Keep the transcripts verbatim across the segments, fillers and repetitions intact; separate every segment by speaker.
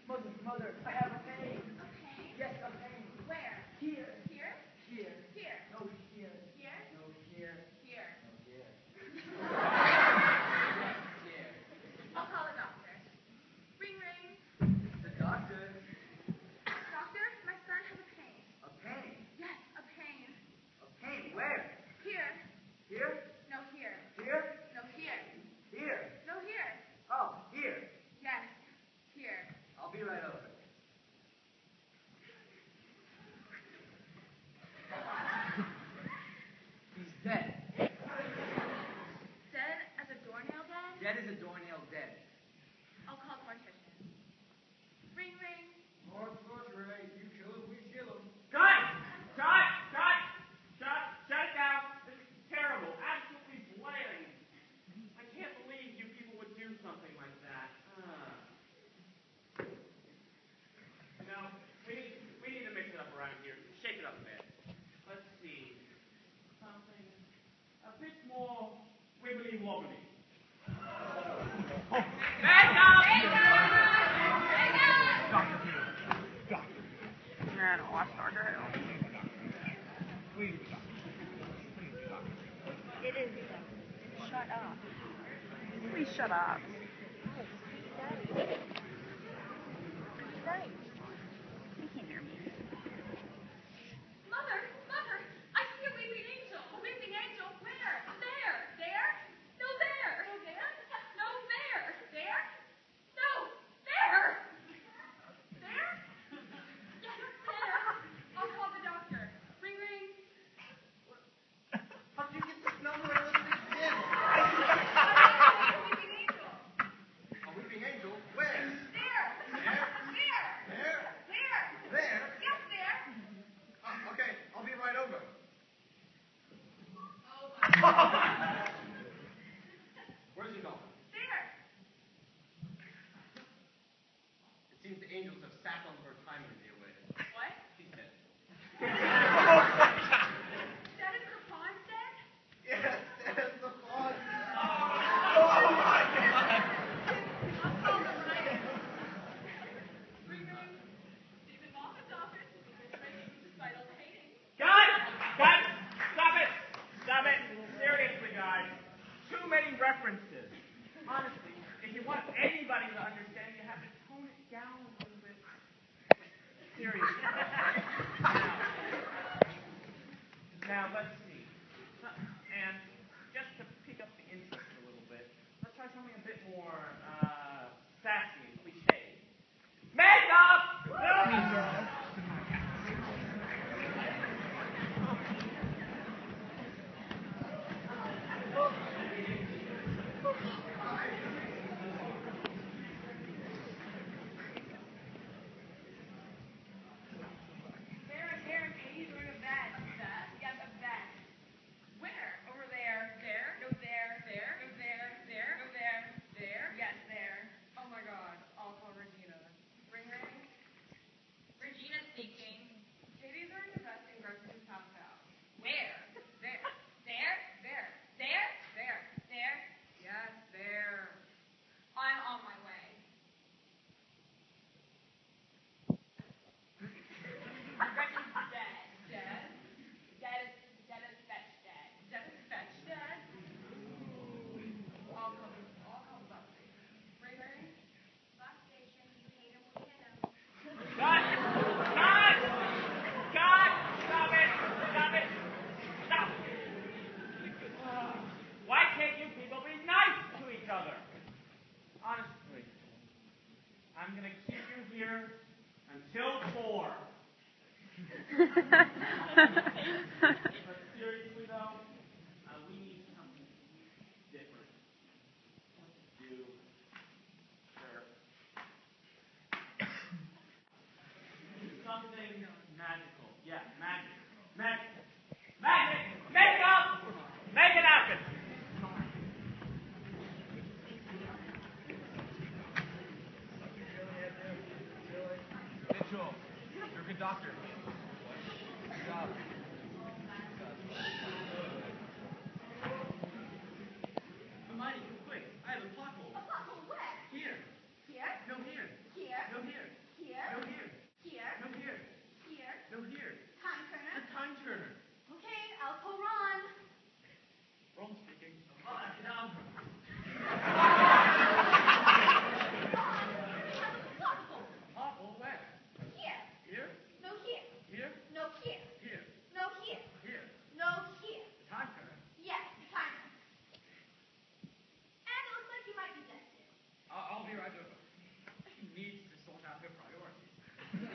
Speaker 1: Mother, mother, I have a pain.
Speaker 2: A pain?
Speaker 1: Yes, a pain.
Speaker 2: Where?
Speaker 1: Here.
Speaker 2: Here?
Speaker 1: Here.
Speaker 2: Here.
Speaker 1: No, here.
Speaker 2: Here?
Speaker 1: No, here.
Speaker 2: Here.
Speaker 1: No, here.
Speaker 2: Yes,
Speaker 1: here.
Speaker 2: I'll call a doctor. Ring, ring.
Speaker 1: The doctor.
Speaker 2: Doctor, my son has a pain.
Speaker 1: A pain?
Speaker 2: Yes, a pain.
Speaker 1: A pain? Where?
Speaker 2: Here.
Speaker 1: Here?
Speaker 2: No, here.
Speaker 1: Here?
Speaker 2: No, here.
Speaker 1: Here.
Speaker 2: No, here.
Speaker 1: Oh, here.
Speaker 2: Yes, here.
Speaker 1: I'll be right over. He's dead.
Speaker 2: Dead as a doornail dead?
Speaker 1: Dead as a doornail dead.
Speaker 2: I'll call the mortician. Ring, ring.
Speaker 1: Lord, Lord, Ray, you kill him, we kill him.
Speaker 3: Guys! Shut! Shut! Shut! Shut it down! This is terrible. Absolutely blaring. I can't believe you people would do something like that. Uh. You know, we need, we need to mix it up around here. Shake it up a bit. Let's see. Something a bit more wibbly wobbly. Back up!
Speaker 4: I don't watch Doctor Who. It is. Shut up. Please shut up. Daddy. Daddy. You can't hear me.
Speaker 2: Mother, mother, I see a weeping angel. A weeping angel? Where? There. There? No, there. No, there? No, there. There? No, there. There? Yes, there. I'll call the doctor. Ring, ring.
Speaker 1: How did you get this number and listen to this?
Speaker 2: A weeping angel.
Speaker 1: A weeping angel? Where?
Speaker 2: There.
Speaker 1: There?
Speaker 2: There.
Speaker 1: There?
Speaker 2: There.
Speaker 1: There?
Speaker 2: Yes, there.
Speaker 1: Oh, okay, I'll be right over.
Speaker 2: Oh,
Speaker 1: Where's he going?
Speaker 2: there.
Speaker 1: It seems the angels have sat on her time to deal with it.
Speaker 2: What?
Speaker 1: She's dead.
Speaker 2: That is her pawn dead?
Speaker 1: Yes, there's the pawn.
Speaker 2: I'll call the writer. Ring, ring. Stephen Moffat's office. Vital painting.
Speaker 3: Guys! Guys! Stop it! Stop it! Seriously, guys. Too many references. Honestly, if you want anybody to understand, you have to tone it down a little bit. Seriously. Now, now let's see. And just to pick up the interest a little bit, let's try something a bit more uh, sassy and cliche. Makeup!
Speaker 2: There, there, he's wearing a vest. Vest? Yes, a vest. Where? Over there. There? No, there. There? No, there. There? No, there. There? Yes, there. Oh my God. I'll call Regina. Ring, ring. Regina speaking. Katie's wearing a vest and Gregson's passed out. Where? There. There? There. There? There. There? Yes, there. I'm on my way. Gretchen's dead. Dead? Dead is, dead is fetch dead. Dead is fetch dead? I'll come, I'll come back. Ring, ring. Bus station. You hate him, we hit him.
Speaker 3: Cut! Cut! Cut! Stop it! Stop it! Stop! Why can't you people be nice to each other? Honestly, I'm gonna keep you here until four. But seriously though, uh, we need something different to do. Sure. Something magical. Yeah, magic. Magic. Magic! Make up! Make it happen!
Speaker 5: Mitchell, you're a good doctor. Good job.
Speaker 1: Hermione, quick, I have a pothole.
Speaker 2: A pothole where?
Speaker 1: Here.
Speaker 2: Here?
Speaker 1: No, here.
Speaker 2: Here?
Speaker 1: No, here.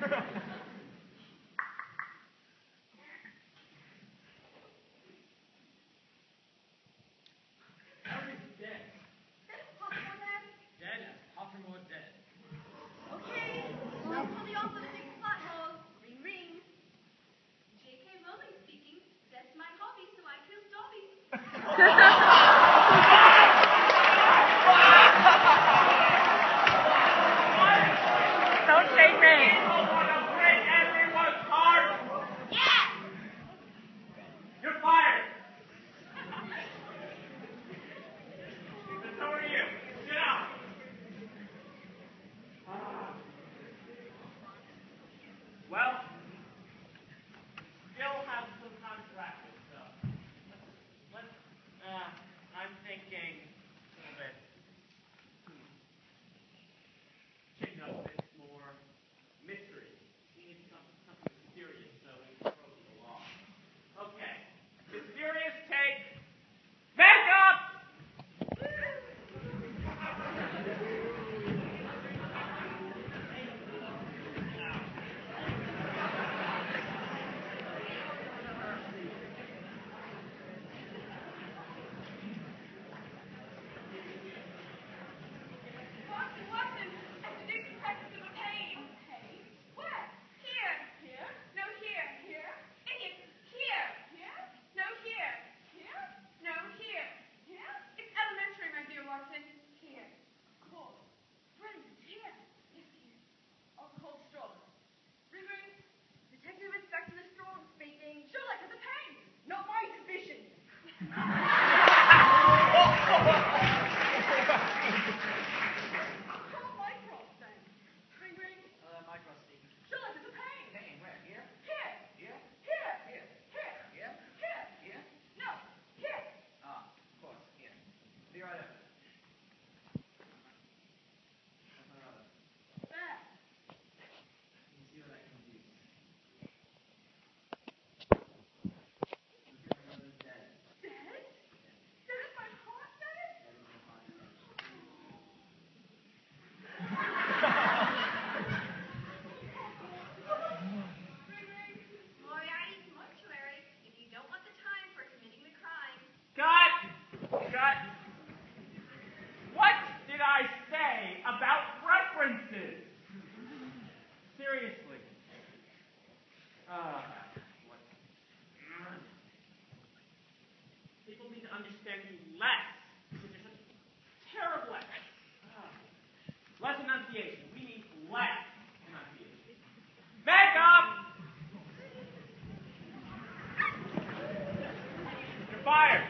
Speaker 1: Elvis dead.
Speaker 2: That is possible, Dad.
Speaker 1: Dead as Pottermore dead.
Speaker 2: Okay, I'll call the office big plot hole. Ring, ring. J K. Rowling speaking. That's my hobby, so I kill zombies.
Speaker 4: Don't say me.
Speaker 3: People want to break everyone's heart.
Speaker 2: Yeah!
Speaker 3: You're fired. And so are you. Get out. Ah. Well, still have some time to practice, so let's, let's uh, I'm thinking a little bit, hmm, change up a bit more mystery. We need something, something mysterious so we can approach the law. Okay, mysterious take, makeup!
Speaker 2: Watson, Watson, I have to do some practice of a pain. Pain? Where? Here. Here? No, here. Here? Idiot. Here. Here? No, here. Here? No, here. Here? It's elementary, my dear Watson. Here. Cold. Brilliant. Here. Yes, here. Alcohol straw. Ring, ring. Detective Inspector Lestrade speaking. Sherlock has a pain. Not my suspicion. Call Mycroft then. Ring, ring.
Speaker 5: Uh, Mycroft speaking.
Speaker 2: Sherlock has a pain.
Speaker 5: Pain, where? Here?
Speaker 2: Here.
Speaker 5: Here?
Speaker 2: Here.
Speaker 5: Here?
Speaker 2: Here.
Speaker 5: Here?
Speaker 2: Here.
Speaker 5: Here?
Speaker 2: No. Here.
Speaker 5: Ah, of course, here. Be right over. That's my brother.
Speaker 2: There.
Speaker 5: You can see what I can do. My brother's dead.
Speaker 2: Dead? Dead is my heart dead?
Speaker 5: That is my heart.
Speaker 2: Ring, ring. Moriarty's mortuary. If you don't want the time for committing the crime.
Speaker 3: Cut! Cut! What did I say about references? Seriously. Uh, what? People need to understand you less. Because you're such terrible at it. Ah. Less enunciation. We need less enunciation. Makeup! You're fired.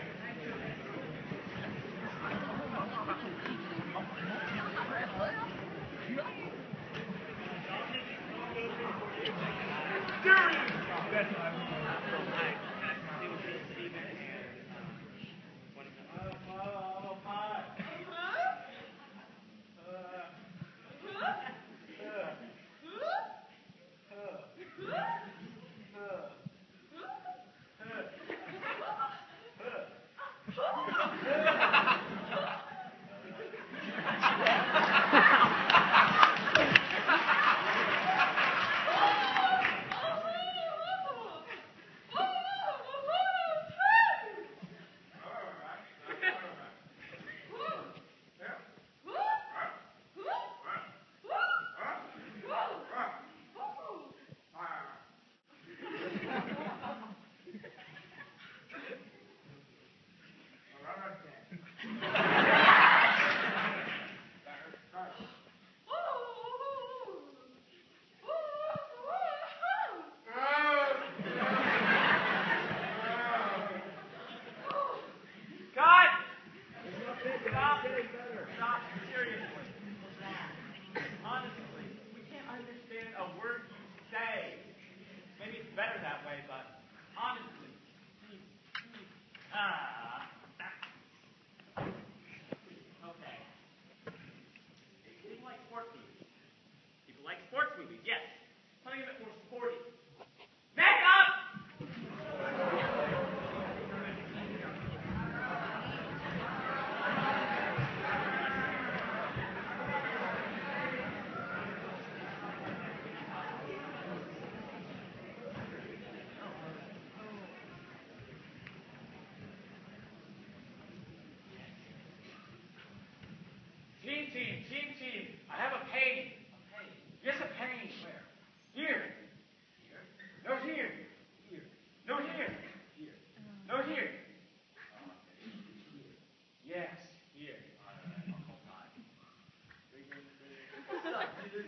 Speaker 3: Oh, hi. Team, team, team, team. I have a pain.
Speaker 1: A pain.
Speaker 3: Yes, a pain.
Speaker 1: Where?
Speaker 3: Here.
Speaker 1: Here?
Speaker 3: No, here.
Speaker 1: Here.
Speaker 3: No, here.
Speaker 1: Here.
Speaker 3: No, here.
Speaker 1: Uh, here.
Speaker 3: Yes, here.
Speaker 1: Alright, I'll call time. What's up, dude?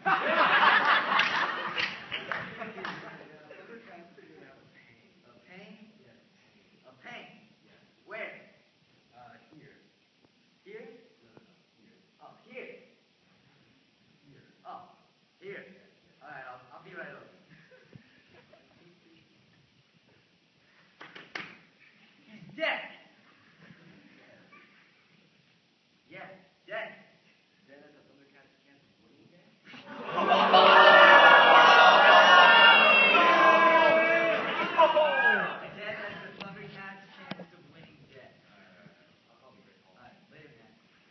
Speaker 1: A pain? Yes. A pain? Yes. Where? Uh, here. Here? No, no, no. Here. Oh, here. Here. Oh, here. Alright, I'll, I'll be right over. He's dead. Yeah, dead. Dead as a Thundercat's chance of winning again? Dead as the Thundercat's chance of winning dead. Alright, alright, I'll call you right home. Alright, later, man.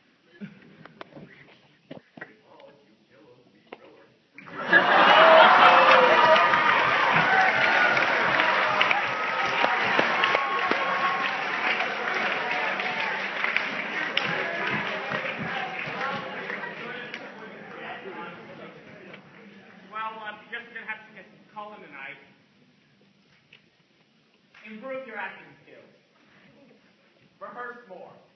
Speaker 1: Oh, you pillow, we thriller.
Speaker 3: Well, I guess we're gonna have to get Colin tonight. Improve your acting skills. Rehearse more.